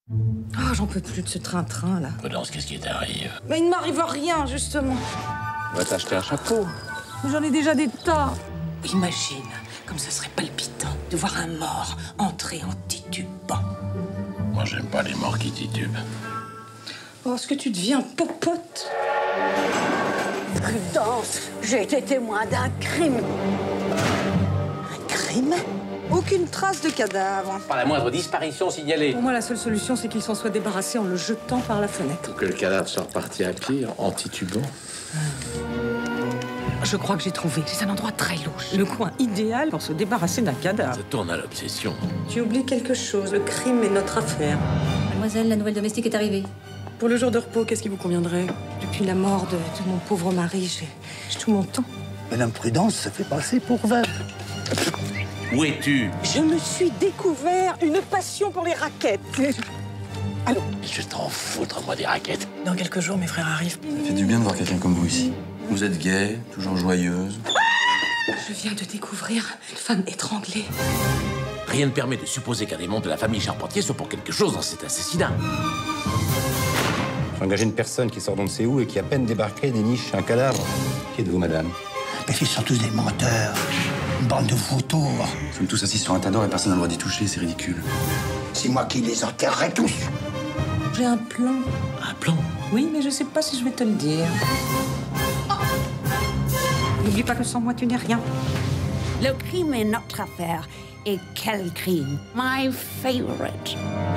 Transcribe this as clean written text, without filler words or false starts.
Oh, j'en peux plus de ce train-train, là. Prudence, qu'est-ce qui t'arrive? Mais il ne m'arrive rien, justement. On va t'acheter un chapeau. J'en ai déjà des tas. Imagine comme ça serait palpitant de voir un mort entrer en titubant. Moi, j'aime pas les morts qui titubent. Oh, est-ce que tu deviens popote? Prudence, j'ai été témoin d'un crime. Un crime? Aucune trace de cadavre. Pas la moindre disparition signalée. Pour moi, la seule solution, c'est qu'il s'en soit débarrassé en le jetant par la fenêtre. Que le cadavre soit reparti à pied, en titubant. Je crois que j'ai trouvé. C'est un endroit très louche. Le coin idéal pour se débarrasser d'un cadavre. Ça tourne à l'obsession. Tu oublies quelque chose. Le crime est notre affaire. Mademoiselle, la nouvelle domestique est arrivée. Pour le jour de repos, qu'est-ce qui vous conviendrait? Depuis la mort de mon pauvre mari, j'ai tout mon temps. Madame Prudence se fait passer pour veuve. Où es-tu? Je me suis découvert une passion pour les raquettes. Allô? Je t'en foutre, moi, des raquettes. Dans quelques jours, mes frères arrivent. Ça fait du bien de voir quelqu'un comme vous ici. Vous êtes gaie, toujours joyeuse. Je viens de découvrir une femme étranglée. Rien ne permet de supposer qu'un des membres de la famille Charpentier soit pour quelque chose dans cet assassinat. J'ai engagé une personne qui sort d'on ne sait où et qui à peine débarqué déniche un cadavre. Qui êtes-vous, madame? Parce qu'ils sont tous des menteurs. Une bande de vautours. Nous sommes tous assis sur un tas d'or et personne n'a le droit d'y toucher, c'est ridicule. C'est moi qui les enterrerai tous. J'ai un plan. Un plan? Oui, mais je sais pas si je vais te le dire. N'oublie pas que sans moi, tu n'es rien. Le crime est notre affaire. Et quel crime? My favorite.